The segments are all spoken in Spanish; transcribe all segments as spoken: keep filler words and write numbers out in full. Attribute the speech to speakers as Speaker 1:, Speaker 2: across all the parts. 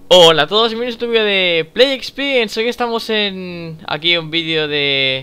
Speaker 1: Hola a todos, bienvenidos a este vídeo de Play Experience. Hoy estamos en aquí un vídeo de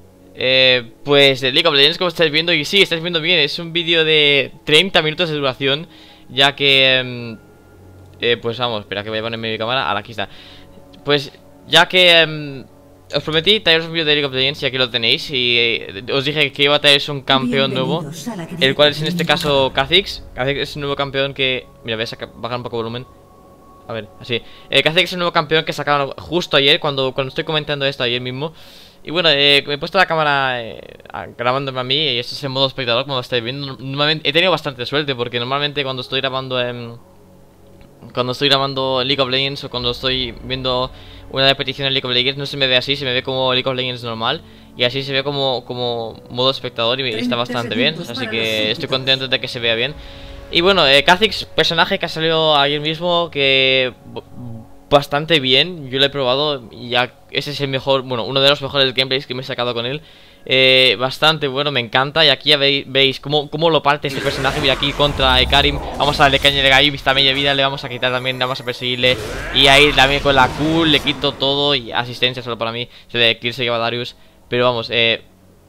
Speaker 1: eh, pues de League of Legends, como estáis viendo. Y sí, estáis viendo bien, es un vídeo de treinta minutos de duración, ya que eh, pues vamos, espera que voy a ponerme mi cámara. Ahora, aquí está. Pues ya que eh, os prometí traeros un vídeo de League of Legends, y aquí lo tenéis. Y eh, os dije que iba a traeros un campeón nuevo, el cual es en este caso Kha'Zix. Kha'Zix es un nuevo campeón que... Mira, voy a sacar, bajar un poco el volumen. A ver, así. Eh, Kha'Zix es un nuevo campeón que sacaron justo ayer, cuando, cuando estoy comentando esto ayer mismo. Y bueno, eh, me he puesto la cámara eh, grabándome a mí, y esto es en modo espectador, como estáis viendo. Normalmente, he tenido bastante suerte, porque normalmente cuando estoy grabando en... Cuando estoy grabando League of Legends, o cuando estoy viendo una repetición en League of Legends, no se me ve así, se me ve como League of Legends normal. Y así se ve como, como modo espectador, y está bastante bien. Así que estoy contento de que se vea bien. Y bueno, eh, Kha'Zix, personaje que ha salido ayer mismo, que bastante bien, yo lo he probado y ya ese es el mejor, bueno, uno de los mejores gameplays que me he sacado con él. eh, Bastante bueno, me encanta. Y aquí ya veis, veis cómo, cómo lo parte este personaje. Mira, aquí contra eh, Karim, vamos a darle caña de Karim, está media vida, le vamos a quitar también, vamos a perseguirle. Y ahí también con la Q le quito todo, y asistencia solo para mí, se de kill se lleva Darius. Pero vamos, eh...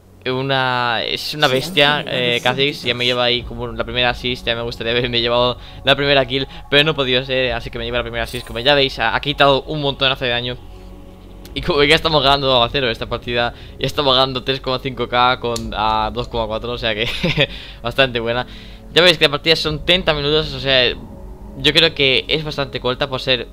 Speaker 1: Una, es una bestia, eh, Kha'Zix. Ya me lleva ahí como la primera assist. Ya me gustaría haberme llevado la primera kill, pero no he podido ser, así que me lleva la primera assist. Como ya veis, ha, ha quitado un montón de daño. Y como ya estamos ganando dos a cero esta partida, ya estamos ganando tres coma cinco K con a dos coma cuatro, o sea que bastante buena. Ya veis que la partida son treinta minutos, o sea, yo creo que es bastante corta por ser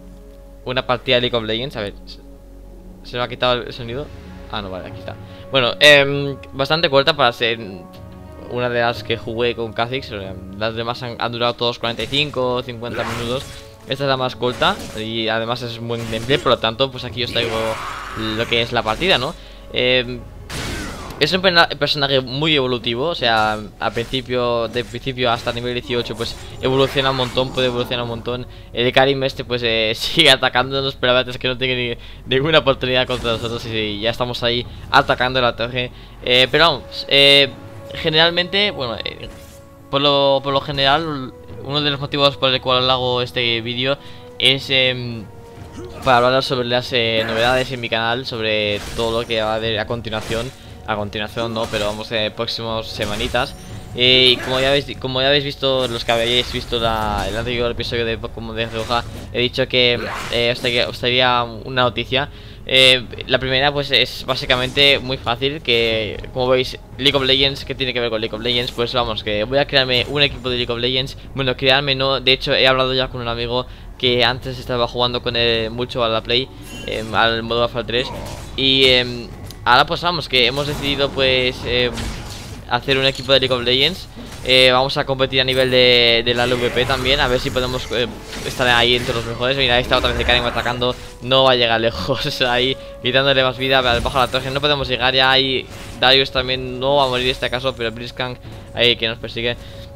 Speaker 1: una partida de League of Legends. A ver, ¿se me ha quitado el sonido? Ah, no, vale, aquí está. Bueno, eh, bastante corta para ser una de las que jugué con Kha'Zix. Las demás han, han durado todos cuarenta y cinco, cincuenta minutos. Esta es la más corta y además es un buen gameplay. Por lo tanto, pues aquí os traigo lo que es la partida, ¿no? Eh, es un personaje muy evolutivo. O sea, al principio, de principio hasta nivel dieciocho, pues evoluciona un montón, puede evolucionar un montón. El Karim este pues eh, sigue atacándonos, pero a veces que no tiene ni, ninguna oportunidad contra nosotros. Y ya estamos ahí atacando la torre. eh, Pero vamos, eh, generalmente, bueno, eh, por, lo, por lo general, uno de los motivos por el cual hago este vídeo es eh, para hablar sobre las eh, novedades en mi canal, sobre todo lo que va a haber a continuación. A continuación no, pero vamos en próximas semanitas. Y como ya habéis, como ya habéis visto, los que habéis visto la, el anterior episodio de Pokémon de Roja, he dicho que eh, os, traía, os traería una noticia. eh, La primera pues es básicamente muy fácil, que como veis, League of Legends, ¿qué tiene que ver con League of Legends? Pues vamos, que voy a crearme un equipo de League of Legends. Bueno, crearme no, de hecho he hablado ya con un amigo que antes estaba jugando con él mucho a la Play, eh, al modo Alpha tres. Y... Eh, ahora pues vamos, que hemos decidido pues eh, hacer un equipo de League of Legends. eh, Vamos a competir a nivel de, de la L V P también, a ver si podemos eh, estar ahí entre los mejores. Mira, ahí está otra vez de Karim atacando, no va a llegar lejos. Ahí quitándole más vida, bajo la torre no podemos llegar. Ya ahí Darius también no va a morir en este caso, pero Blitzcrank ahí que nos persigue.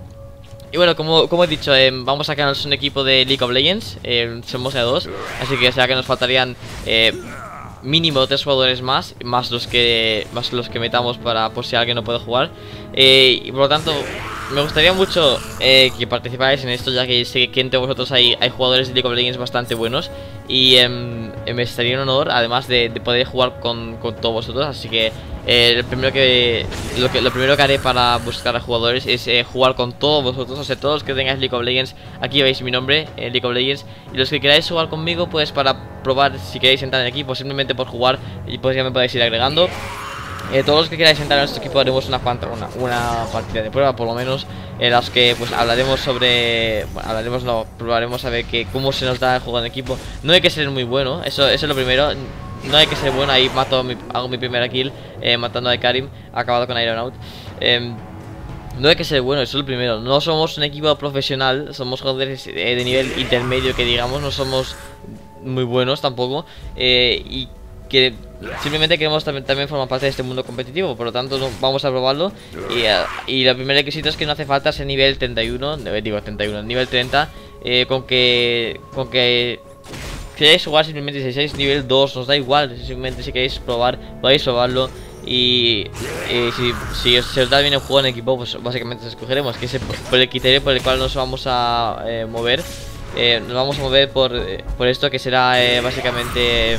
Speaker 1: Y bueno, como, como he dicho, eh, vamos a crearnos un equipo de League of Legends. eh, Somos a dos, así que o sea que nos faltarían eh, mínimo tres jugadores más, más los que más los que metamos para por si alguien no puede jugar. eh, Y por lo tanto me gustaría mucho eh, que participáis en esto, ya que sé que entre vosotros hay, hay jugadores de League of Legends bastante buenos. Y eh, me estaría un honor, además de, de poder jugar con, con todos vosotros. Así que eh, lo, primero que, lo que lo primero que haré para buscar a jugadores es eh, jugar con todos vosotros. O sea, todos los que tengáis League of Legends, aquí veis mi nombre, eh, League of Legends. Y los que queráis jugar conmigo, pues para probar si queréis entrar en equipo, simplemente por jugar, y pues ya me podéis ir agregando. Eh, todos los que queráis entrar en nuestro equipo haremos una, una, una partida de prueba, por lo menos, en las que pues hablaremos sobre... Bueno, hablaremos, no, probaremos a ver que, cómo se nos da el juego en equipo. No hay que ser muy bueno, eso, eso es lo primero. No hay que ser bueno, ahí mato mi, hago mi primera kill, eh, matando a Karim, acabado con Ironaut. eh, No hay que ser bueno, eso es lo primero. No somos un equipo profesional, somos jugadores eh, de nivel intermedio, que digamos, no somos muy buenos tampoco. eh, Y que simplemente queremos también, también formar parte de este mundo competitivo. Por lo tanto no, vamos a probarlo. Y, uh, y el primer requisito es que no hace falta ser nivel treinta y uno, digo treinta y uno, nivel treinta. eh, Con que Con que queréis jugar, simplemente si seis nivel dos, nos da igual. Simplemente si queréis probar, podéis probarlo. Y, y si, si os, si os da bien el juego en equipo, pues básicamente os escogeremos, que es el, por el criterio por el cual nos vamos a eh, mover. eh, nos vamos a mover por, eh, por esto que será eh, básicamente... Eh,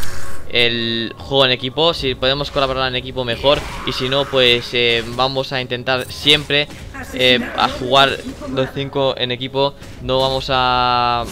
Speaker 1: el juego en equipo. Si podemos colaborar en equipo mejor, y si no pues eh, vamos a intentar siempre eh, a jugar los cinco en equipo. No vamos a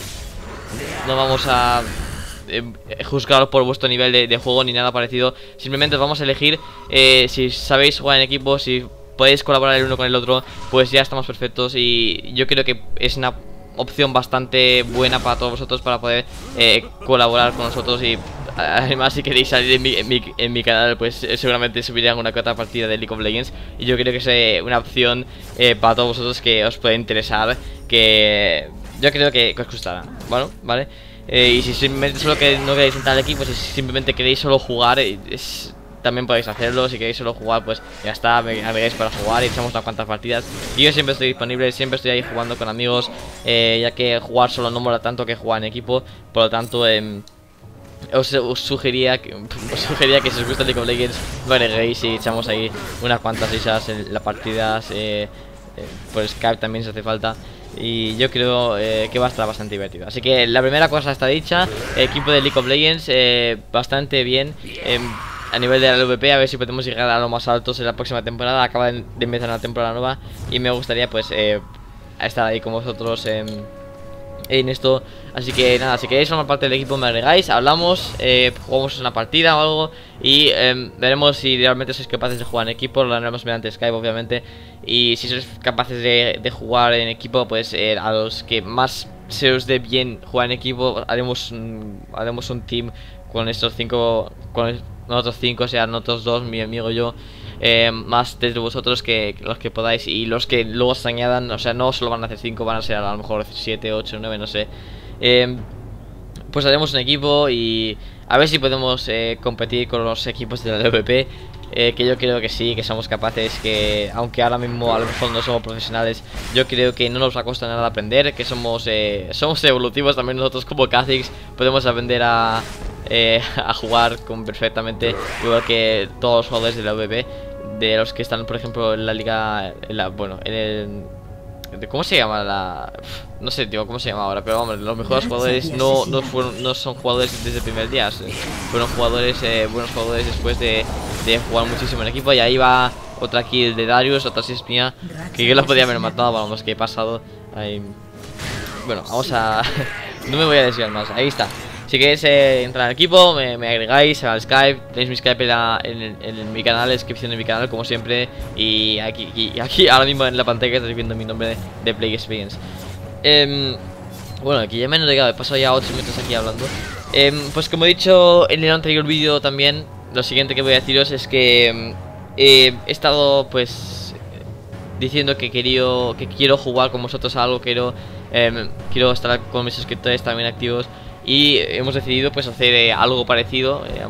Speaker 1: no vamos a eh, juzgaros por vuestro nivel de, de juego ni nada parecido. Simplemente vamos a elegir eh, si sabéis jugar en equipo, si podéis colaborar el uno con el otro, pues ya estamos perfectos. Y yo creo que es una opción bastante buena para todos vosotros para poder eh, colaborar con nosotros. Y además, si queréis salir en mi, en mi, en mi canal, pues eh, seguramente subiré alguna que otra partida de League of Legends. Y yo creo que es eh, una opción eh, para todos vosotros que os puede interesar, que yo creo que, que os gustará. Bueno, vale. Eh, y si simplemente solo que no queréis entrar al equipo, si simplemente queréis solo jugar, es, también podéis hacerlo. Si queréis solo jugar, pues ya está, me agregáis para jugar y echamos unas cuantas partidas. Y yo siempre estoy disponible, siempre estoy ahí jugando con amigos, eh, ya que jugar solo no mola tanto que jugar en equipo. Por lo tanto, eh, Os, os, sugería que, os sugería que si os gusta League of Legends lo agreguéis y echamos ahí unas cuantas risas en las partidas, eh, eh, por Skype también si hace falta. Y yo creo eh, que va a estar bastante divertido. Así que la primera cosa está dicha. Equipo de League of Legends eh, bastante bien eh, a nivel de la L V P. A ver si podemos llegar a lo más altos en la próxima temporada. Acaba de empezar una temporada nueva y me gustaría pues eh, estar ahí con vosotros eh, en esto. Así que nada, si queréis formar parte del equipo me agregáis, hablamos, eh, jugamos una partida o algo. Y eh, veremos si realmente sois capaces de jugar en equipo. Lo haremos mediante Skype obviamente. Y si sois capaces de, de jugar en equipo, pues eh, a los que más se os dé bien jugar en equipo, haremos un, haremos un team con estos cinco, con nosotros cinco, o sea, nosotros dos, mi amigo y yo, eh, más desde vosotros que, que los que podáis. Y los que luego se añadan, o sea, no solo van a hacer cinco, van a ser a lo mejor siete, ocho, nueve, no sé. Eh, pues haremos un equipo y a ver si podemos eh, competir con los equipos de la L V P, eh, que yo creo que sí, que somos capaces, que aunque ahora mismo a lo mejor no somos profesionales, yo creo que no nos va a costar nada aprender, que somos eh, somos evolutivos también nosotros como Kha'Zix, podemos aprender a, eh, a jugar con perfectamente, igual que todos los jugadores de la L V P, de los que están por ejemplo en la liga, en la, bueno, en el... ¿Cómo se llama la...? No sé, tío, cómo se llama ahora. Pero vamos, los mejores jugadores no, no, fueron, no son jugadores desde el primer día. Fueron jugadores, eh, buenos jugadores después de, de jugar muchísimo en equipo. Y ahí va otra kill de Darius, otra si espía, que yo la podía haber matado, vamos, que he pasado ahí. Bueno, vamos a... no me voy a desviar más, ahí está. Si queréis eh, entrar al equipo, me, me agregáis al Skype. Tenéis mi Skype en, la, en, en, en mi canal, descripción de mi canal, como siempre. Y aquí, aquí, aquí ahora mismo en la pantalla estáis viendo mi nombre de, de Play Experience. eh, Bueno, aquí ya me he notado, he pasado ya ocho minutos aquí hablando. eh, Pues como he dicho en el anterior vídeo también, lo siguiente que voy a deciros es que eh, he estado pues diciendo que, quería, que quiero jugar con vosotros a algo. Quiero, eh, quiero estar con mis suscriptores también activos. Y hemos decidido pues hacer eh, algo parecido, eh,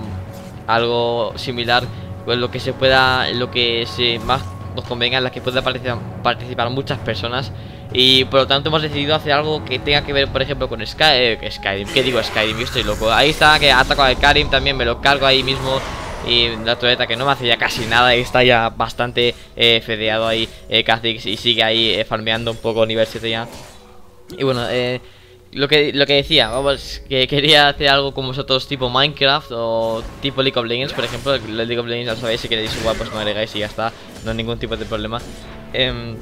Speaker 1: algo similar, pues lo que se pueda, lo que se más nos convenga, en la que pueda participar, participar muchas personas. Y por lo tanto hemos decidido hacer algo que tenga que ver, por ejemplo, con Sky, eh, Skyrim. ¿Qué digo Skyrim? Yo estoy loco. Ahí está, que ha atacado al Karim, también me lo cargo ahí mismo. Y la torreta que no me hace ya casi nada. Y está ya bastante eh, fedeado ahí eh, Kha'Zix. Y sigue ahí eh, farmeando un poco nivel siete ya. Y bueno, eh... Lo que, lo que decía, vamos, que quería hacer algo con vosotros tipo Minecraft o tipo League of Legends, por ejemplo. El League of Legends, ya sabéis, si queréis jugar pues me agregáis y ya está, no hay ningún tipo de problema. eh,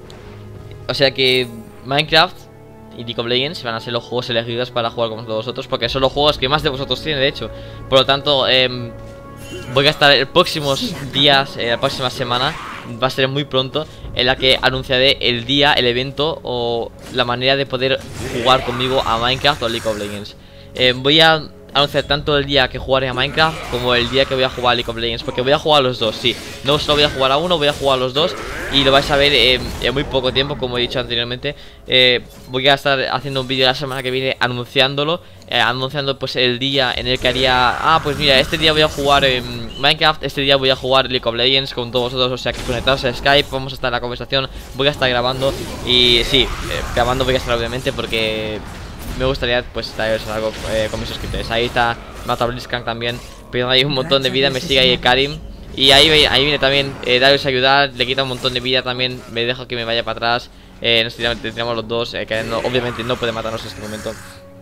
Speaker 1: O sea que Minecraft y League of Legends van a ser los juegos elegidos para jugar con todos vosotros, porque son los juegos que más de vosotros tienen, de hecho. Por lo tanto, eh, voy a estar en próximos días, eh, la próxima semana, va a ser muy pronto, en la que anunciaré el día, el evento o la manera de poder jugar conmigo a Minecraft o League of Legends. eh, Voy a anunciar tanto el día que jugaré a Minecraft como el día que voy a jugar a League of Legends, porque voy a jugar a los dos, sí. No solo voy a jugar a uno, voy a jugar a los dos. Y lo vais a ver eh, en muy poco tiempo, como he dicho anteriormente. eh, Voy a estar haciendo un vídeo la semana que viene anunciándolo, eh, anunciando pues el día en el que haría... Ah, pues mira, este día voy a jugar en Minecraft, este día voy a jugar League of Legends con todos vosotros. O sea que conectados a Skype, vamos a estar en la conversación, voy a estar grabando. Y sí, eh, grabando voy a estar obviamente, porque me gustaría pues traeros algo eh, con mis suscriptores. Ahí está Mata Blitzcrank también, pero hay un montón de vida, me sigue ahí el Karim. Y ahí, ahí viene también eh, Darius a ayudar, le quita un montón de vida también, me dejo que me vaya para atrás. eh, nos tiramos, tiramos los dos, eh, que no, obviamente no puede matarnos en este momento.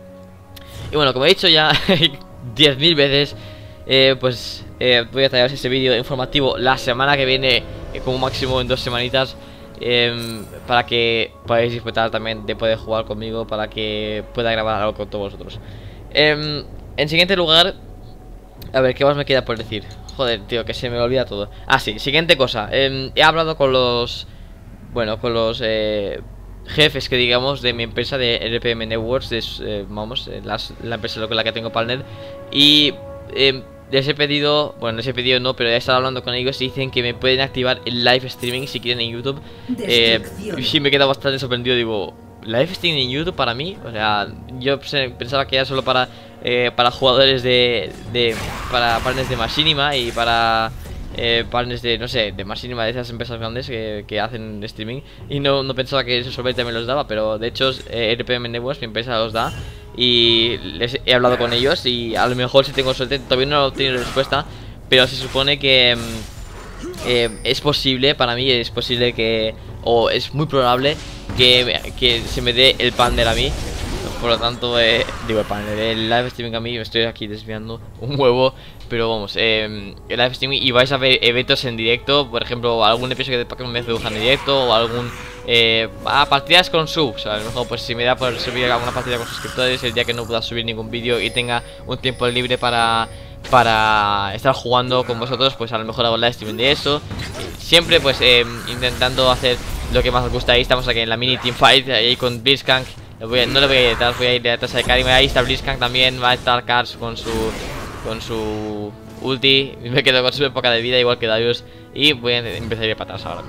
Speaker 1: Y bueno, como he dicho ya diez mil veces, eh, pues eh, voy a traeros ese vídeo informativo la semana que viene, eh, como máximo en dos semanitas. Eh, para que podáis disfrutar también de poder jugar conmigo, para que pueda grabar algo con todos vosotros. eh, En siguiente lugar, a ver, ¿qué más me queda por decir? Joder, tío, que se me olvida todo. Ah, sí, siguiente cosa, eh, he hablado con los... Bueno, con los eh, jefes, que digamos, de mi empresa de R P M Networks, de, eh, vamos, las, la empresa con la que tengo partner. Y... Eh, les he pedido, bueno, les he pedido no, pero he estado hablando con ellos y dicen que me pueden activar el live streaming si quieren en YouTube. Eh, y sí, me he quedado bastante sorprendido, digo, ¿live streaming en YouTube para mí? O sea, yo pensaba que era solo para eh, para jugadores de, de para partners de Machinima y para eh, partners de, no sé, de Machinima, de esas empresas grandes que, que hacen streaming. Y no, no pensaba que eso solamente me los daba, pero de hecho eh, R P M Networks, mi empresa, los da. Y les he hablado con ellos y a lo mejor, si tengo suerte, todavía no he obtenido respuesta, pero se supone que eh, es posible, para mí es posible que, o es muy probable que, que se me dé el partner a mí. Por lo tanto, eh, digo el partner, el live streaming a mí, me estoy aquí desviando un huevo. Pero vamos, eh, el live streaming, y vais a ver eventos en directo. Por ejemplo, algún episodio de Pokémon me dibujan en directo, o algún... Eh, ah, partidas con subs. A lo mejor, pues si me da por subir alguna partida con suscriptores, el día que no pueda subir ningún vídeo y tenga un tiempo libre para... Para estar jugando con vosotros, pues a lo mejor hago live streaming de eso. Siempre pues eh, intentando hacer lo que más os gusta. Ahí estamos aquí en la mini teamfight, ahí con Blitzcrank. Voy a, no le voy a ir detrás, voy a ir detrás de Karim. Ahí está Blitzcrank también, va a estar Cars con su... Con su ulti. Me quedo con su época de vida, igual que Darius. Y voy a empezar a ir para atrás ahora.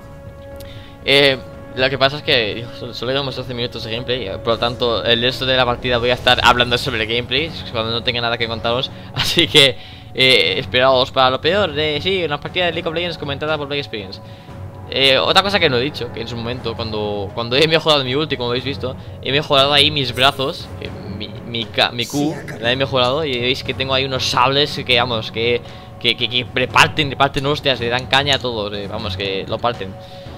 Speaker 1: Eh... Lo que pasa es que solo, solo llevamos doce minutos de gameplay, por lo tanto el resto de la partida voy a estar hablando sobre el gameplay cuando no tenga nada que contaros. Así que eh, esperaos para lo peor. De sí, una partida de League of Legends comentada por Play Experience. eh, Otra cosa que no he dicho, que en su momento cuando, cuando he mejorado mi ulti, como habéis visto, he mejorado ahí mis brazos, eh, mi, mi, mi Q, la he mejorado. Y veis que tengo ahí unos sables que, vamos, que, que, que, que reparten, reparten hostias, le dan caña a todos, eh, vamos, que lo parten.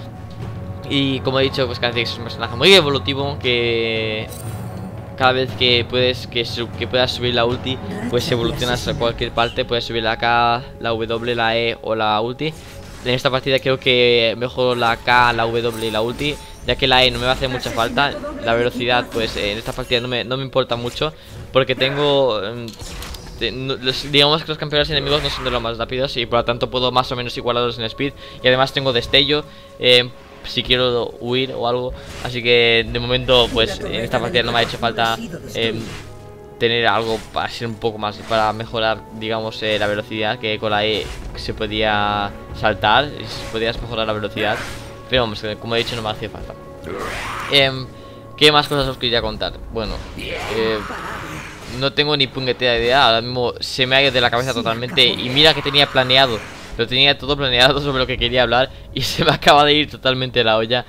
Speaker 1: Y como he dicho, pues Kha'Zix es un personaje muy evolutivo, que cada vez que puedes que, que puedas subir la ulti, pues evolucionas a cualquier parte. Puedes subir la K, la W, la E o la ulti. En esta partida creo que mejor la K, la W y la ulti, ya que la E no me va a hacer mucha falta. La velocidad, pues en esta partida no me, no me importa mucho, porque tengo... Eh, no, los, digamos que los campeones enemigos no son de los más rápidos, y por lo tanto puedo más o menos igualarlos en speed. Y además tengo destello, eh, si quiero huir o algo. Así que de momento pues en esta partida no me ha hecho falta eh, tener algo para ser un poco más, para mejorar, digamos, eh, la velocidad, que con la E se podía saltar y se podía mejorar la velocidad. Pero vamos, que como he dicho no me hacía falta. eh, ¿Qué más cosas os quería contar? Bueno, eh, no tengo ni puñetera idea. Ahora mismo se me ha ido de la cabeza totalmente. Y mira que tenía planeado, lo tenía todo planeado sobre lo que quería hablar, y se me acaba de ir totalmente la olla.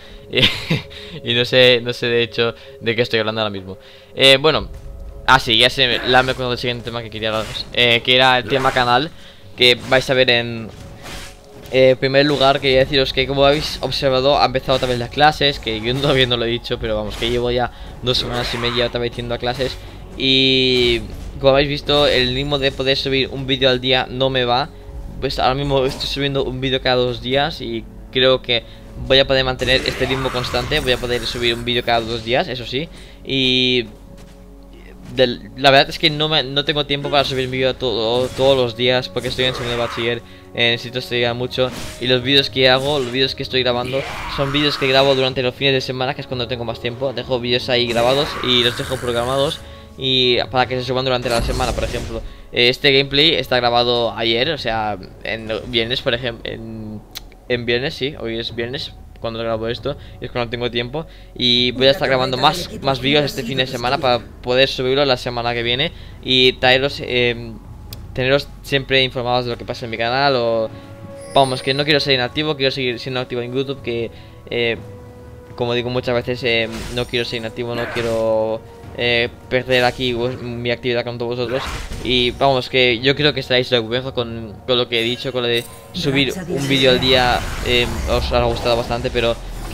Speaker 1: Y no sé, no sé de hecho de qué estoy hablando ahora mismo. eh, Bueno, ah sí, ya sé, la me acuerdo del siguiente tema que quería hablaros, eh, que era el tema canal, que vais a ver en eh, primer lugar. Quería deciros que, como habéis observado, ha empezado otra vez las clases. Que yo todavía no lo he dicho, pero vamos, que llevo ya dos semanas y media otra vez yendo a clases. Y como habéis visto, el ritmo de poder subir un vídeo al día no me va. Pues ahora mismo estoy subiendo un vídeo cada dos días y creo que voy a poder mantener este ritmo constante. Voy a poder subir un vídeo cada dos días, eso sí. Y de, la verdad es que no, me, no tengo tiempo para subir vídeo todo, todos los días, porque estoy en segundo de bachiller, eh, necesito estudiar mucho. Y los vídeos que hago, los vídeos que estoy grabando, son vídeos que grabo durante los fines de semana, que es cuando tengo más tiempo. Dejo vídeos ahí grabados y los dejo programados, y para que se suban durante la semana. Por ejemplo, este gameplay está grabado ayer, o sea, en viernes, por ejemplo, en, en viernes, sí, hoy es viernes cuando grabo esto, y es cuando tengo tiempo. Y voy a estar grabando más, más vídeos este fin de semana para poder subirlos la semana que viene y traeros, eh, teneros siempre informados de lo que pasa en mi canal. O vamos, que no quiero ser inactivo, quiero seguir siendo activo en YouTube, que eh, como digo muchas veces, eh, no quiero ser inactivo, no quiero eh, perder aquí mi actividad con todos vosotros. Y vamos, que yo creo que estaréis orgullosos con, con lo que he dicho, con lo de subir un vídeo al día. eh, Os ha gustado bastante, pero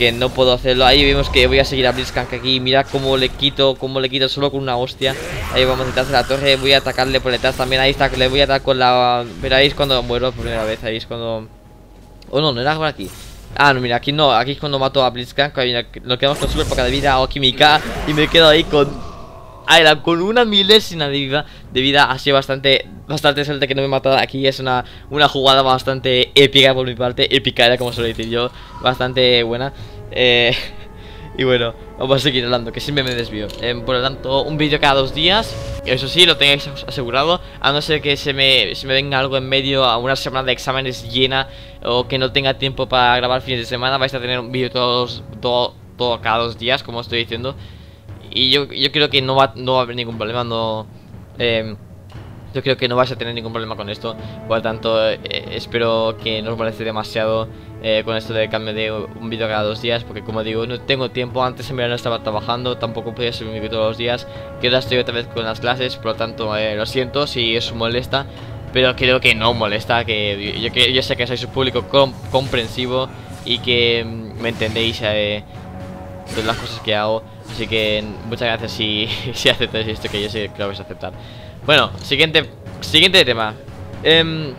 Speaker 1: que no puedo hacerlo. Ahí vemos que voy a seguir a Blitzcrank aquí. Mira cómo le quito, cómo le quito solo con una hostia. Ahí vamos detrás de la torre. Voy a atacarle por detrás también. Ahí está, le voy a dar con la... Veréis cuando muero por primera vez. Ahí es cuando... Oh no, no era por aquí. Ah, no, mira, aquí no, aquí es cuando mato a Blitzcrank. Mira, nos quedamos con súper poca de vida o química. Y me quedo ahí con... Ah, era con una milésima de vida, de vida. Ha sido bastante, bastante suerte que no me he matado. Aquí es una, una jugada bastante épica por mi parte. Épica era como suelo decir yo. Bastante buena. Eh, y bueno, vamos a seguir hablando, que siempre me desvío. eh, Por lo tanto, un vídeo cada dos días. Eso sí, lo tengáis asegurado. A no ser que se me, se me venga algo en medio, a una semana de exámenes llena, o que no tenga tiempo para grabar fines de semana, vais a tener un vídeo todos, todo, todo cada dos días, como estoy diciendo. Y yo, yo creo que no va, no va a haber ningún problema, no... Eh, yo creo que no vais a tener ningún problema con esto. Por lo tanto, eh, espero que no os moleste demasiado eh, con esto de cambio de un vídeo cada dos días. Porque como digo, no tengo tiempo. Antes en verano estaba trabajando, tampoco podía subir un vídeo todos los días. Que ahora estoy otra vez con las clases, por lo tanto, eh, lo siento si os molesta. Pero creo que no molesta, que yo, yo, yo sé que sois un público com comprensivo y que mm, me entendéis eh, de las cosas que hago. Así que muchas gracias si, si aceptáis esto, que yo sé que lo vais a aceptar. Bueno, siguiente, siguiente tema. um,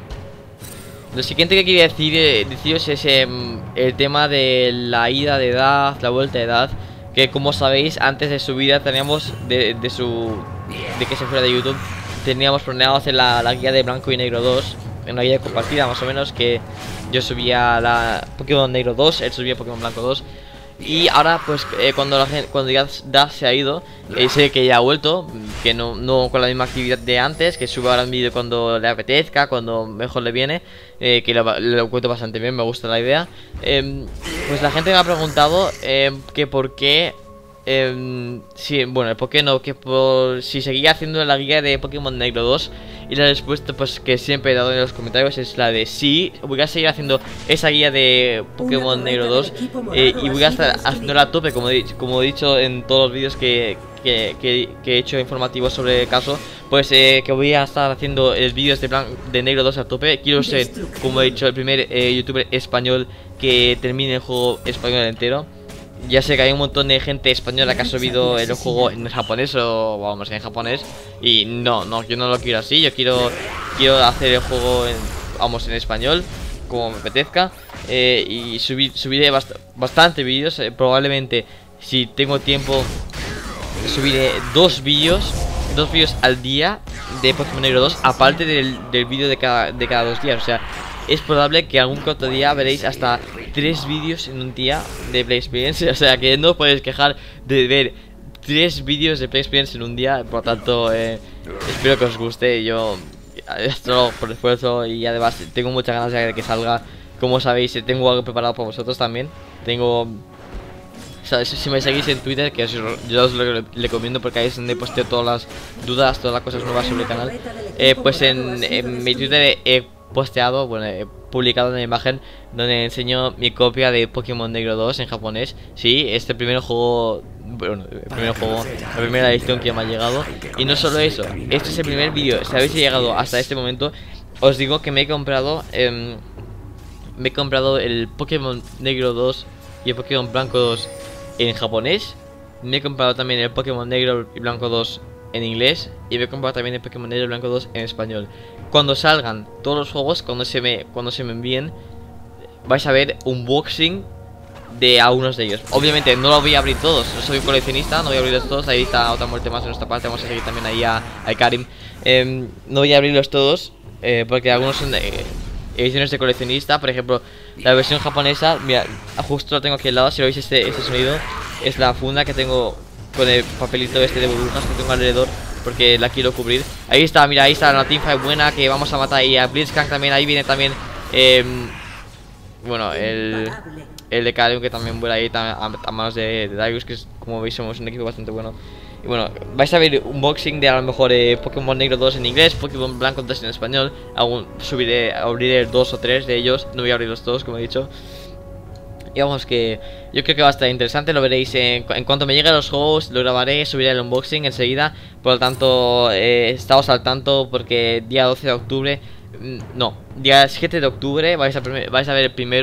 Speaker 1: Lo siguiente que quería decir, eh, deciros es um, el tema de la ida de edad, la vuelta de edad. Que como sabéis, antes de su vida teníamos, de, de su de que se fuera de YouTube, teníamos planeado hacer la, la guía de Blanco y Negro dos. Una guía compartida más o menos, que yo subía la Pokémon Negro dos, él subía Pokémon Blanco dos. Y ahora pues eh, cuando la gente, cuando ya da se ha ido, eh, sé que ya ha vuelto, que no, no con la misma actividad de antes, que sube ahora un vídeo cuando le apetezca, cuando mejor le viene, eh, que lo, lo cuento bastante bien, me gusta la idea. eh, Pues la gente me ha preguntado eh, que por qué, eh, si, bueno, por qué no, que por si seguía haciendo la guía de Pokémon Negro dos. Y la respuesta pues que siempre he dado en los comentarios es la de sí, voy a seguir haciendo esa guía de Pokémon Negro dos, eh, y voy a estar haciéndola a tope, como he, como he dicho en todos los vídeos que, que, que, que he hecho informativos sobre el caso. Pues eh, que voy a estar haciendo el vídeos de, de Negro dos a tope. Quiero ser, como he dicho, el primer eh, youtuber español que termine el juego español entero. Ya sé que hay un montón de gente española que ha subido el juego en japonés o vamos, en japonés. Y no, no, yo no lo quiero así. Yo quiero quiero hacer el juego en, vamos, en español, como me apetezca. eh, Y subir, subiré bast bastante vídeos. eh, Probablemente, si tengo tiempo, subiré dos vídeos Dos vídeos al día de Pokémon Negro dos, aparte del, del vídeo de cada, de cada dos días. O sea, es probable que algún otro día veréis hasta tres vídeos en un día de Play Experience. O sea que no os podéis quejar de ver tres vídeos de Play Experience en un día. Por lo tanto, eh, espero que os guste. Yo esto por esfuerzo y además tengo muchas ganas de que salga. Como sabéis, tengo algo preparado para vosotros también. Tengo... Si me seguís en Twitter, que yo os lo recomiendo porque ahí es donde posteo todas las dudas, todas las cosas nuevas sobre el canal. eh, Pues en, en mi Twitter he posteado, bueno, he publicado una imagen donde enseño mi copia de Pokémon Negro dos en japonés. Sí, este primer juego, bueno, el primer juego, la primera edición que me ha llegado. Y no solo eso, este es el primer vídeo. Si habéis llegado hasta este momento, os digo que me he comprado eh, Me he comprado el Pokémon Negro dos y el Pokémon Blanco dos en japonés. Me he comprado también el Pokémon Negro y Blanco dos en inglés. Y me he comprado también el Pokémon Negro y Blanco dos en español. Cuando salgan todos los juegos, cuando se me, cuando se me envíen, vais a ver unboxing de algunos de ellos. Obviamente no los voy a abrir todos, no soy coleccionista, no voy a abrirlos todos. Ahí está otra muerte más de nuestra parte. Vamos a seguir también ahí a, a Karim. eh, No voy a abrirlos todos, eh, porque algunos son eh, ediciones de coleccionista. Por ejemplo, la versión japonesa, mira, justo lo tengo aquí al lado. Si lo veis, este, este sonido es la funda que tengo con el papelito este de burbujas que tengo alrededor, porque la quiero cubrir. Ahí está, mira, ahí está la teamfight buena que vamos a matar. Y a Blitzcrank también, ahí viene también eh, bueno, el El de Karim, que también vuela ahí a, a manos de, de Darius, que es, como veis, somos un equipo bastante bueno. Y bueno, vais a ver unboxing de a lo mejor eh, Pokémon Negro dos en inglés, Pokémon Blanco dos en español. Aún subiré, abriré dos o tres de ellos, no voy a abrir los dos, como he dicho. Y vamos, que yo creo que va a estar interesante, lo veréis en, en cuanto me lleguen los juegos, lo grabaré, subiré el unboxing enseguida. Por lo tanto, eh, estáos al tanto porque día doce de octubre, no, día siete de octubre vais a, vais a ver el primero,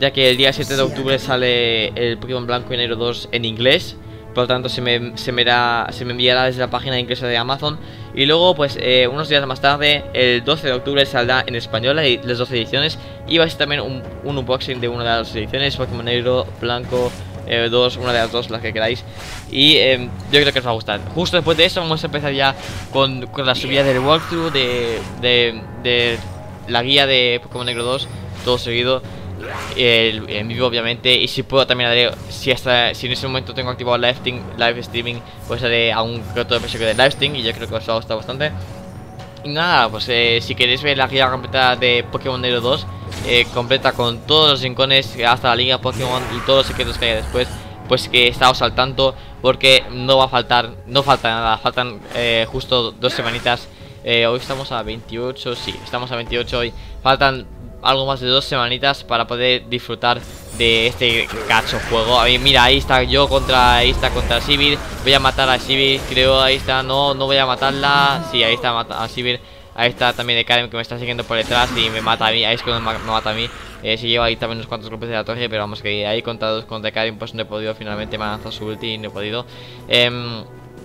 Speaker 1: ya que el día siete de octubre sale el Pokémon Blanco y Negro dos en inglés. Por lo tanto se me, se, me da, se me enviará desde la página inglesa de Amazon. Y luego pues eh, unos días más tarde, el doce de octubre, saldrá en español las dos ediciones. Y va a ser también un, un unboxing de una de las ediciones, Pokémon Negro, Blanco eh, dos, una de las dos, las que queráis. Y eh, yo creo que os va a gustar. Justo después de eso vamos a empezar ya con, con la subida del walkthrough de, de, de la guía de Pokémon Negro dos, todo seguido. El, en vivo obviamente, y si puedo también haré, si hasta si en ese momento tengo activado live, stream, live streaming, pues haré algún otro episodio de live stream, y yo creo que os va a gustar bastante. Y nada, pues eh, si queréis ver la guía completa de Pokémon Negro dos, eh, completa con todos los rincones hasta la liga Pokémon y todos los secretos que haya después, pues que estáos al tanto, porque no va a faltar, no falta nada, faltan eh, justo dos semanitas. eh, Hoy estamos a veintiocho, sí, estamos a veintiocho hoy, faltan algo más de dos semanitas para poder disfrutar de este cacho juego. A mí, mira, ahí está yo contra, ahí está contra Sivir. Voy a matar a Sivir, creo, ahí está, no, no voy a matarla. Sí, ahí está a Sivir. Ahí está también de Karen, que me está siguiendo por detrás y me mata a mí, ahí es cuando me mata a mí. eh, Si lleva ahí también unos cuantos golpes de la torre, pero vamos, que ahí contra dos contra Karen pues no he podido, finalmente me ha lanzado su ulti y no he podido. eh,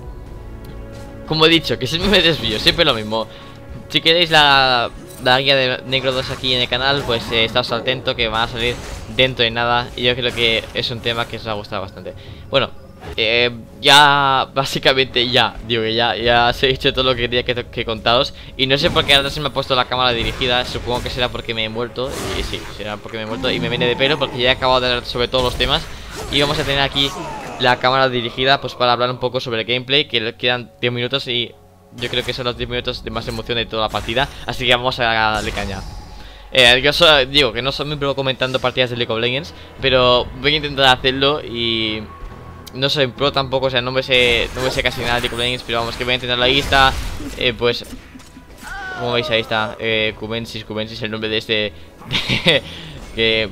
Speaker 1: Como he dicho, que siempre me desvío, siempre lo mismo. Si queréis la... la guía de Negro dos aquí en el canal, pues eh, estáos atentos, que van a salir dentro de nada. Y yo creo que es un tema que os va a gustar bastante. Bueno, eh, ya básicamente ya, digo que ya, ya os he dicho todo lo que quería que, que contaros. Y no sé por qué ahora se me ha puesto la cámara dirigida. Supongo que será porque me he muerto. Y sí, será porque me he muerto y me viene de pelo, porque ya he acabado de hablar sobre todos los temas. Y vamos a tener aquí la cámara dirigida pues para hablar un poco sobre el gameplay, que quedan diez minutos y... yo creo que son los diez minutos de más emoción de toda la partida. Así que vamos a darle caña. eh, Yo so, digo que no soy muy pro comentando partidas de League of Legends, pero voy a intentar hacerlo. Y no soy pro tampoco, o sea, no me sé, no me sé casi nada de League of Legends, pero vamos, que voy a intentarlo. Ahí está, eh, pues como veis, ahí está, eh, Cubensis, Cubensis, el nombre de este de, que,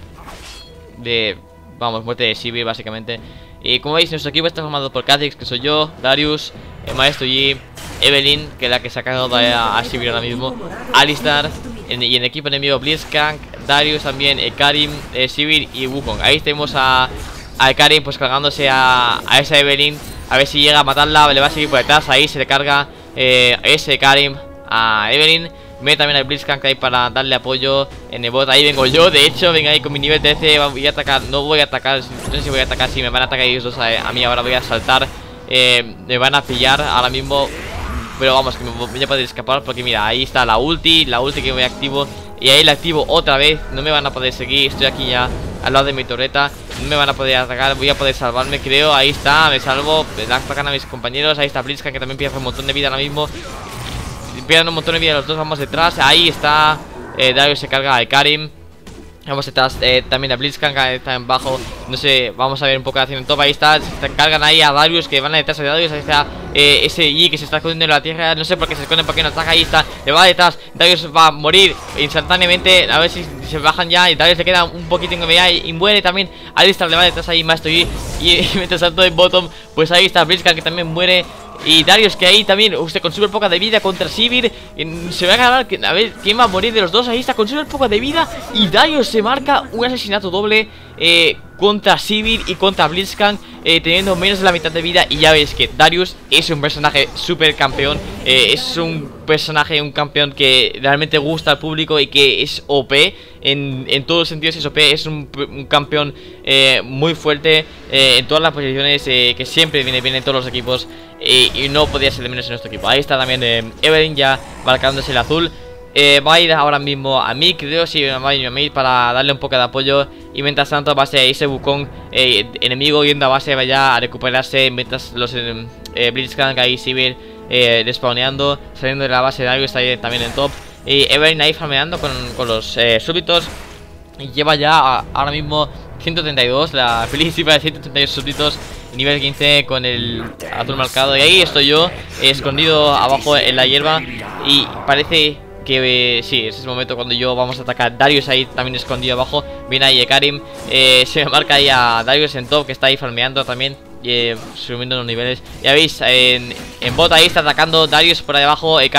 Speaker 1: de, vamos, muerte de Sivir básicamente. Y como veis, nuestro equipo está formado por Kha'Zix, que soy yo, Darius, el Maestro Yi, Evelyn, que es la que se ha cagado a, a Sivir ahora mismo, Alistar, en, y en el equipo enemigo Blitzcrank, Darius también, eh, Karim, eh, Sivir y Wukong. Ahí tenemos a, a Karim pues cargándose a, a esa Evelyn. A ver si llega a matarla, le va a seguir por detrás. Ahí se le carga eh, ese Karim a Evelyn. Me también al Blitzcrank ahí para darle apoyo en el bot. Ahí vengo yo, de hecho, venga ahí con mi nivel trece. Voy a atacar, no voy a atacar, no sé si voy a atacar, si me van a atacar ellos dos a, a mí. Ahora voy a saltar, eh, me van a pillar ahora mismo. Pero vamos, que me voy a poder escapar, porque mira, ahí está la ulti, la ulti que me activo. Y ahí la activo otra vez, no me van a poder seguir. Estoy aquí ya al lado de mi torreta, no me van a poder atacar, voy a poder salvarme, creo. Ahí está, me salvo, le atacan a mis compañeros. Ahí está Blitzcrank, que también pierde un montón de vida ahora mismo. Pierden un montón de vida los dos, vamos detrás. Ahí está, eh, Darius se carga a Karim. Vamos detrás eh, también a Blitzcrank, está en bajo. No sé, vamos a ver un poco de acción en top. Ahí está, se cargan ahí a Darius, que van detrás de Darius. Ahí está eh, ese Yi que se está escondiendo en la tierra. No sé por qué se esconde, por qué no ataca. Ahí está, le va detrás. Darius va a morir instantáneamente. A ver si se bajan ya. Y Darius le queda un poquito en vida y, y muere también. Alistar le va detrás ahí, Maestro Yi. Y, y mientras tanto en bottom, pues ahí está Blitzcrank, que también muere. Y Darius, que ahí también, usted con súper poca de vida contra Sivir. Se va a ganar, a ver quién va a morir de los dos. Ahí está con súper poca de vida. Y Darius se marca un asesinato doble eh, contra Sivir y contra Blitzcrank, eh, teniendo menos de la mitad de vida. Y ya veis que Darius es un personaje súper campeón, eh, es un personaje, un campeón que realmente gusta al público y que es O P. En, en todos los sentidos es O P, es un, un campeón eh, muy fuerte eh, en todas las posiciones, eh, que siempre viene bien en todos los equipos. eh, Y no podía ser de menos en nuestro equipo. Ahí está también eh, Evelyn ya marcándose el azul. eh, Va a ir ahora mismo a mí, creo, si va a ir a mí para darle un poco de apoyo. Y mientras tanto va a ser ese Wukong eh, enemigo yendo a base, vaya a recuperarse. Mientras los eh, eh, Blitzcrank ahí, Sivir eh, despawneando, saliendo de la base de algo, está ahí también en top. Y Evelyn ahí farmeando con, con los eh, súbditos. Y lleva ya a, ahora mismo ciento treinta y dos, la felicísima de ciento treinta y dos súbditos. Nivel quince con el azul marcado. Y ahí estoy yo, eh, escondido abajo en la hierba. Y parece que eh, sí, es ese momento cuando yo vamos a atacar. Darius ahí también escondido abajo. Viene ahí Karim, eh, se me marca ahí a Darius en top, que está ahí farmeando también, eh, subiendo los niveles. Ya veis, en, en bot ahí está atacando Darius por ahí abajo, eh, Karim.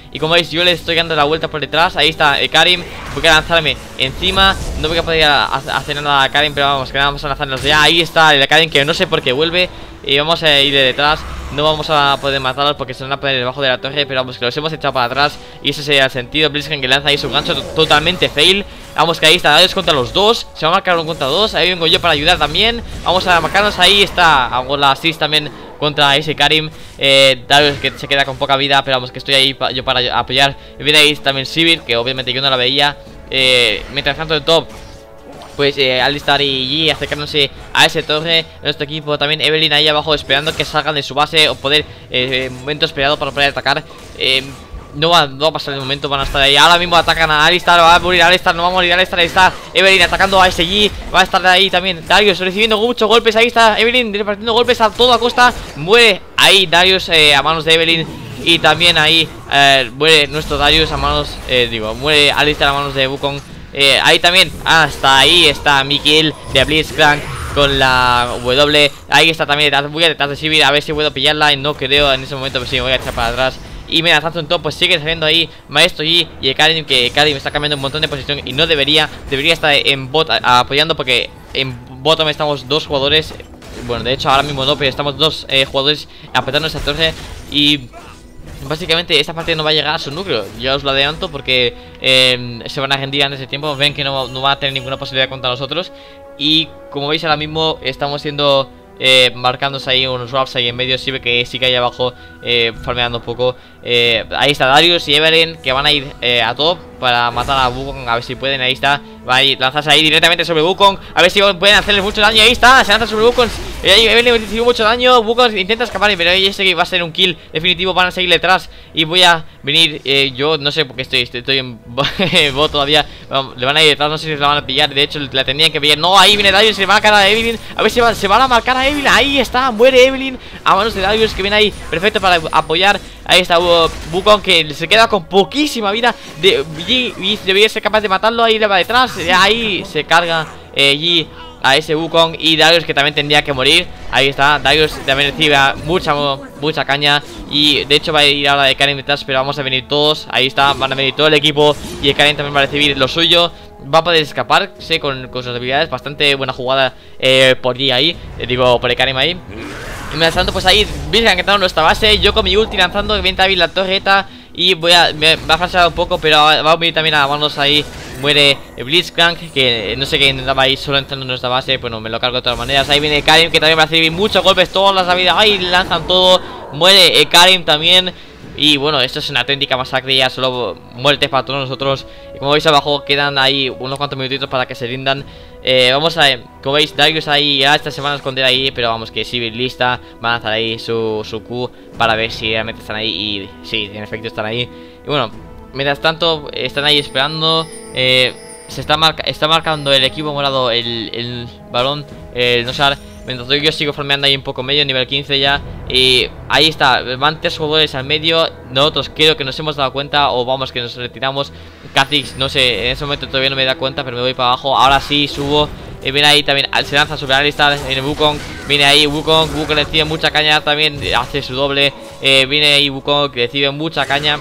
Speaker 1: Y como veis yo le estoy dando la vuelta por detrás. Ahí está eh, Karim, voy a lanzarme encima. No voy a poder hacer nada a Karim, pero vamos, que vamos a lanzarnos ya. Ahí está el Karim, que no sé por qué vuelve. Y vamos a ir de detrás. No vamos a poder matarlos porque se van a poner debajo de la torre, pero vamos, que los hemos echado para atrás. Y ese sería el sentido. Blitzcrank que lanza ahí su gancho totalmente fail. Vamos, que ahí está Darius contra los dos. Se va a marcar un contra dos. Ahí vengo yo para ayudar también. Vamos a marcarnos, ahí está. Hago la assist también contra ese Karim. eh, Darius que se queda con poca vida, pero vamos, que estoy ahí pa yo para apoyar. Y viene ahí también Sivir, que obviamente yo no la veía. eh, Mientras tanto de top, pues eh, Alistar y Yi acercándose a ese torre. Nuestro equipo también, Evelyn ahí abajo esperando que salgan de su base o poder, eh, momento esperado para poder atacar. eh, no, va, no va a pasar el momento, van a estar ahí. Ahora mismo atacan a Alistar, va a morir Alistar, no va a morir Alistar, ahí está Evelyn atacando a ese Yi, va a estar ahí también Darius recibiendo muchos golpes, ahí está Evelyn repartiendo golpes a toda costa. Muere ahí Darius eh, a manos de Evelyn. Y también ahí eh, muere nuestro Darius a manos, eh, digo, muere Alistar a manos de Wukong. Eh, ahí también, hasta ahí está Mikil de Blitzcrank con la W. Ahí está también detrás, voy a detrás de Sivir a ver si puedo pillarla. Y no creo en ese momento, pero sí me voy a echar para atrás. Y mira, tanto en top, pues sigue saliendo ahí Maestro Yi y Karim, que Karim está cambiando un montón de posición y no debería, debería estar en bot a, a, apoyando, porque en bottom estamos dos jugadores. Bueno, de hecho ahora mismo no, pero estamos dos eh, jugadores apretando esa torre. Y básicamente esta partida no va a llegar a su núcleo, ya os lo adelanto, porque eh, se van a rendir antes de tiempo. Ven que no, no va a tener ninguna posibilidad contra nosotros. Y como veis ahora mismo estamos siendo eh, marcándose ahí unos wraps ahí en medio. Sí ve que sí que hay abajo eh, farmeando un poco. eh, Ahí está Darius y Evelyn, que van a ir eh, a top para matar a Wukong, a ver si pueden. Ahí está, va a ir, lanzarse ahí directamente sobre Wukong, a ver si pueden hacerles mucho daño. Ahí está, se lanza sobre Wukong. eh, Evelyn recibió mucho daño, Wukong intenta escapar, pero ahí sé que va a ser un kill definitivo. Van a seguir detrás y voy a venir, eh, yo no sé por qué estoy, estoy, estoy en bot todavía. Vamos, le van a ir detrás, no sé si la van a pillar. De hecho la tenían que pillar. No, ahí viene Darius, se le van a marcar a Evelyn. A ver si va, se van a marcar a Evelyn. Ahí está, muere Evelyn a manos de Darius, que viene ahí perfecto para apoyar. Ahí está uh, Wukong, que se queda con poquísima vida. de, Yi, Yi debería ser capaz de matarlo. Ahí le va detrás, ahí se carga eh, Yi a ese Wukong. Y Darius, que también tendría que morir. Ahí está, Darius también recibe mucha, mucha caña. Y de hecho va a ir ahora de Karim detrás, pero vamos a venir todos. Ahí está, van a venir todo el equipo. Y el Karim también va a recibir lo suyo. Va a poder escaparse con, con sus habilidades. Bastante buena jugada eh, por Yi ahí, eh, digo, por el Karim ahí. Y mientras tanto, pues ahí Blitzcrank entrando en nuestra base. Yo con mi ulti lanzando, viene también la torreta. Y voy a, me va a fallar un poco, pero va a venir también a manos ahí. Muere Blitzcrank, que no sé qué andaba ahí solo entrando en nuestra base. Bueno, me lo cargo de todas maneras. Ahí viene Karim, que también va a recibir muchos golpes, todas las habilidades. Ahí lanzan todo. Muere eh, Karim también. Y bueno, esto es una auténtica masacre, ya solo muertes para todos nosotros. Y como veis abajo quedan ahí unos cuantos minutitos para que se rindan. eh, Vamos a, como veis, Darius ahí, ya esta se van a esconder ahí. Pero vamos, que Sivir lista, van a lanzar ahí su, su Q para ver si realmente están ahí. Y sí, en efecto están ahí. Y bueno, mientras tanto, están ahí esperando. eh, Se está, marca está marcando el equipo morado el, el balón, el Nosar. Mientras yo sigo farmeando ahí un poco medio, nivel quince ya. Y ahí está, van tres jugadores al medio. Nosotros creo que nos hemos dado cuenta, o vamos, que nos retiramos. Kha'Zix, no sé, en ese momento todavía no me da cuenta, pero me voy para abajo. Ahora sí, subo. Y viene ahí también, se lanza sobre Alistar. Viene Wukong, viene ahí Wukong. Wukong recibe mucha caña también, hace su doble. eh, Viene ahí Wukong, que recibe mucha caña.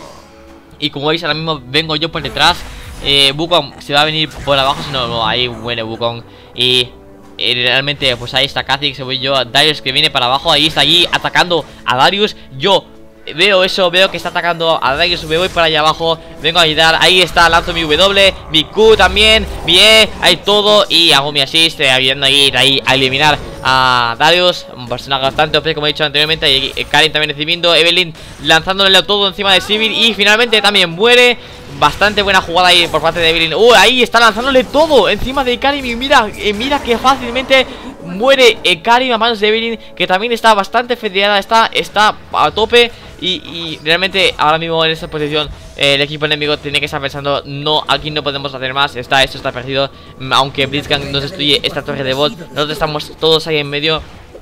Speaker 1: Y como veis ahora mismo vengo yo por detrás. eh, Wukong se va a venir por abajo, si no, no, ahí muere Wukong. Y Eh, realmente pues ahí está Kha'Zix, voy yo, Darius que viene para abajo. Ahí está allí atacando a Darius. Yo veo eso, veo que está atacando a Darius, me voy para allá abajo, vengo a ayudar. Ahí está, lanzo mi W, mi Q también, mi E, hay todo. Y hago mi assist, eh, ayudando a ir ahí a eliminar a Darius, un personaje bastante O P, como he dicho anteriormente. Y Karim también recibiendo, Evelyn lanzándole todo encima de Sivir. Y finalmente también muere. Bastante buena jugada ahí por parte de Evelyn. Uh, ahí está lanzándole todo encima de Karim. Y mira, eh, mira que fácilmente muere eh, Karim a manos de Evelyn, que también está bastante federada, está, está a tope. Y, y realmente ahora mismo en esta posición eh, el equipo enemigo tiene que estar pensando: no, aquí no podemos hacer más, está, esto está perdido. Aunque Blitzcrank nos destruye esta torre de bot, nosotros estamos todos ahí en medio.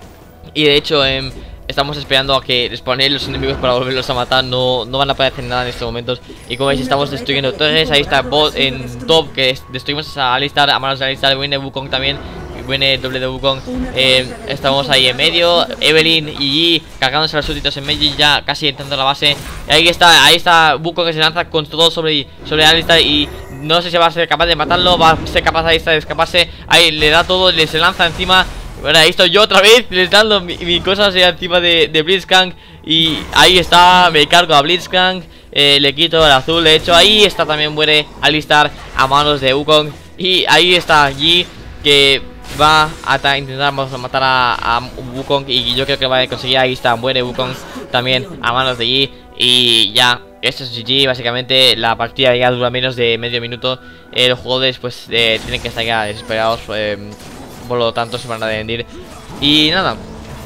Speaker 1: Y de hecho eh, estamos esperando a que respawnen los enemigos para volverlos a matar. No, no van a poder hacer nada en estos momentos. Y como veis estamos destruyendo torres. Ahí está bot en top, que destruimos a Alistar, a manos de Alistar. Viene Wukong también, viene el doble de Wukong. eh, Estamos ahí en medio, Evelynn y Yi cargándose los súbditos en medio y ya casi entrando a la base. Y ahí está, ahí está Wukong que se lanza con todo sobre, sobre Alistar y no sé si va a ser capaz de matarlo, va a ser capaz Alistar de escaparse. Ahí le da todo, le se lanza encima. Bueno, ahí estoy yo otra vez, les dando mi, mi cosa hacia encima de, de Blitzcrank. Y ahí está, me cargo a Blitzcrank. eh, Le quito el azul, de hecho ahí está, también muere Alistar a manos de Wukong. Y ahí está Yi, que va a intentar matar a, a Wukong. Y yo creo que va a conseguir, ahí está, muere Wukong también a manos de Yi. Y ya, esto es G G, básicamente la partida ya dura menos de medio minuto. eh, Los jugadores pues eh, tienen que estar ya desesperados, eh, por lo tanto se van a rendir. Y nada,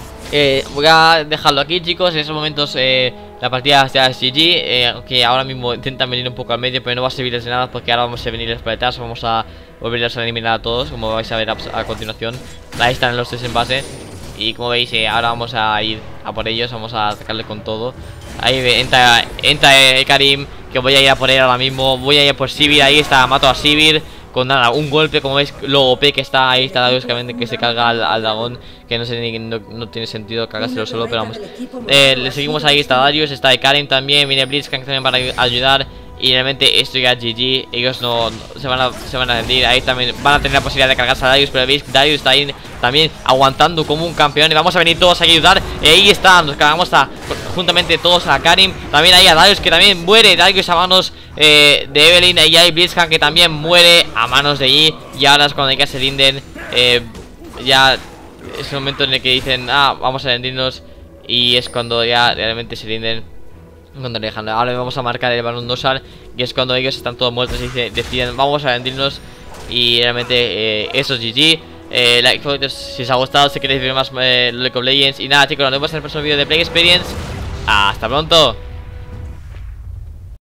Speaker 1: eh, voy a dejarlo aquí, chicos. En esos momentos eh, la partida ya es G G, eh, aunque ahora mismo intentan venir un poco al medio, pero no va a servirles de nada porque ahora vamos a venirles por detrás. Vamos a volverles a eliminar a todos, como vais a ver a, a continuación. Ahí están los tres en base. Y como veis, eh, ahora vamos a ir a por ellos, vamos a atacarle con todo. Ahí entra, entra eh, Karim, que voy a ir a por él ahora mismo. Voy a ir a por Sivir, ahí está, mato a Sivir con nada, un golpe, como veis, lo O P que está. Ahí está Darius, que se carga al, al dragón, que no sé ni, no, no tiene sentido cargárselo solo, pero vamos. eh, Le seguimos, ahí está Darius, está de Karim también, viene Blitzcrank también para ayudar. Y realmente esto ya es G G. Ellos no, no se, van a, se van a rendir. Ahí también van a tener la posibilidad de cargarse a Darius, pero veis, Darius está ahí también aguantando como un campeón. Y vamos a venir todos a ayudar. Y ahí está, nos cargamos a, juntamente todos a Karim. También ahí a Darius, que también muere. Darius a manos eh, de Evelynn. Y hay Blitzcrank, que también muere a manos de Yi. Y ahora es cuando hay que se rinden. eh, Ya es el momento en el que dicen, ah, vamos a rendirnos. Y es cuando ya realmente se rinden. Cuando dejan. Ahora vamos a marcar el balón dorsal, y es cuando ellos están todos muertos y se deciden, vamos a rendirnos. Y realmente eh, eso es G G. eh, like, si os ha gustado, si queréis ver más eh, League of Legends. Y nada, chicos, nos vemos en el próximo vídeo de Play Experience. Hasta pronto.